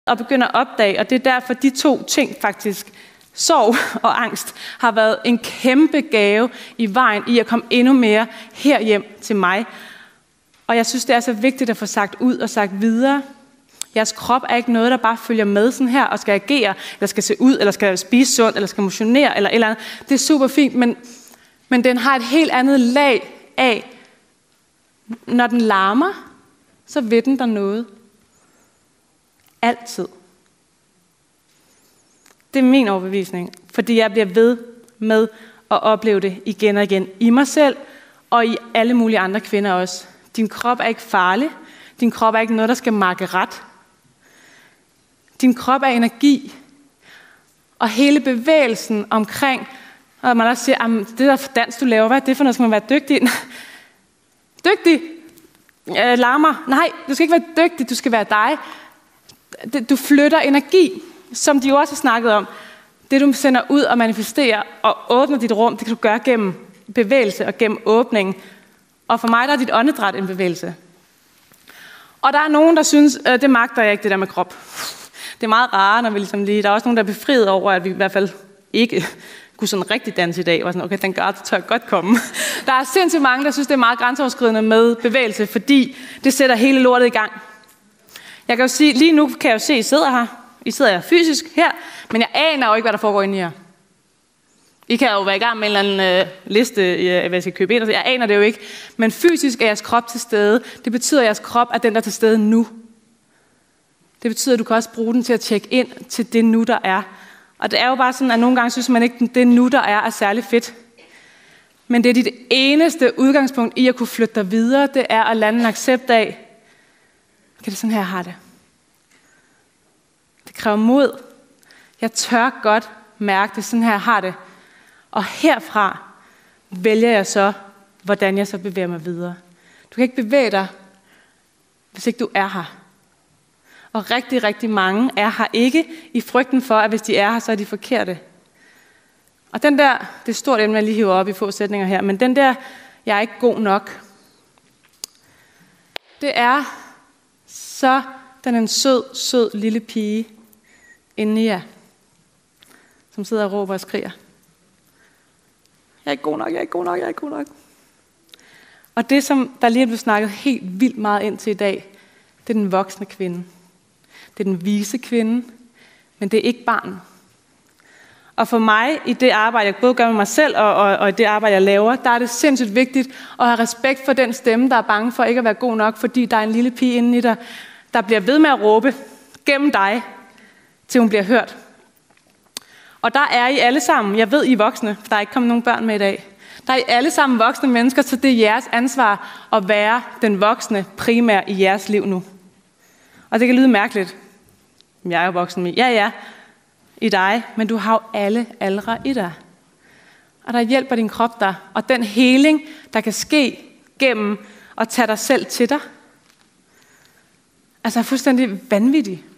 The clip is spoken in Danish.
og begynde at opdage, og det er derfor, de to ting faktisk, sorg og angst, har været en kæmpe gave i vejen i at komme endnu mere herhjem til mig. Og jeg synes, det er så vigtigt at få sagt ud og sagt videre. Jeres krop er ikke noget, der bare følger med sådan her og skal agere, eller skal se ud, eller skal spise sundt, eller skal motionere, eller et eller andet. Det er super fint, men den har et helt andet lag af, når den larmer, så ved den der noget. Altid. Det er min overbevisning, fordi jeg bliver ved med at opleve det igen og igen i mig selv, og i alle mulige andre kvinder også. Din krop er ikke farlig. Din krop er ikke noget, der skal makke ret. Din krop er energi. Og hele bevægelsen omkring, og man også siger, det der dans, du laver, hvad er det for noget, skal man være dygtig? Dygtig? Larmer? Nej, du skal ikke være dygtig, du skal være dig. Du flytter energi, som de jo også har snakket om. Det du sender ud og manifesterer og åbner dit rum, det kan du gøre gennem bevægelse og gennem åbning. Og for mig der er dit åndedræt en bevægelse. Og der er nogen, der synes, det magter jeg ikke, det der med krop. Det er meget rart, når vi ligesom lige... Der er også nogen, der er befriet over, at vi i hvert fald ikke kunne sådan rigtig danse i dag. Og sådan, okay, den gør, det tør godt komme. Der er sindssygt mange, der synes, det er meget grænseoverskridende med bevægelse, fordi det sætter hele lortet i gang. Jeg kan jo sige, lige nu kan jeg jo se, at I sidder her. I sidder her fysisk her, men jeg aner jo ikke, hvad der foregår inde i jer. I kan jo være i gang med en eller anden liste, hvad jeg skal købe ind, og jeg aner det jo ikke. Men fysisk er jeres krop til stede. Det betyder, at jeres krop er den, der er til stede nu. Det betyder, at du kan også bruge den til at tjekke ind til det nu, der er. Og det er jo bare sådan, at nogle gange synes man ikke, at det nu, der er særlig fedt. Men det er dit eneste udgangspunkt i at kunne flytte dig videre, det er at lande en accept af, kan det sådan her have det? Det kræver mod. Jeg tør godt mærke det, sådan her har det. Og herfra vælger jeg så, hvordan jeg så bevæger mig videre. Du kan ikke bevæge dig, hvis ikke du er her. Og rigtig, rigtig mange er her ikke i frygten for, at hvis de er her, så er de forkerte. Og den der, det er et stort emne, jeg lige hiver op i få sætninger her, men den der, jeg er ikke god nok, det er så den er en sød lille pige inde i jer, som sidder og råber og skriger. Jeg er ikke god nok, jeg er ikke god nok, jeg er ikke god nok. Og det, som der lige er blevet snakket helt vildt meget ind til i dag, det er den voksne kvinde. Det er den vise kvinde, men det er ikke barnet. Og for mig, i det arbejde, jeg både gør med mig selv, og i det arbejde, jeg laver, der er det sindssygt vigtigt at have respekt for den stemme, der er bange for ikke at være god nok, fordi der er en lille pige inde i dig, der bliver ved med at råbe gennem dig, til hun bliver hørt. Og der er I alle sammen, jeg ved I er voksne, for der er ikke kommet nogen børn med i dag. Der er I alle sammen voksne mennesker, så det er jeres ansvar at være den voksne primær i jeres liv nu. Og det kan lyde mærkeligt. Jeg er jo voksen med. Ja, i dig, men du har jo alle aldre i dig. Og der hjælper din krop dig, og den heling, der kan ske gennem at tage dig selv til dig, altså er fuldstændig vanvittig.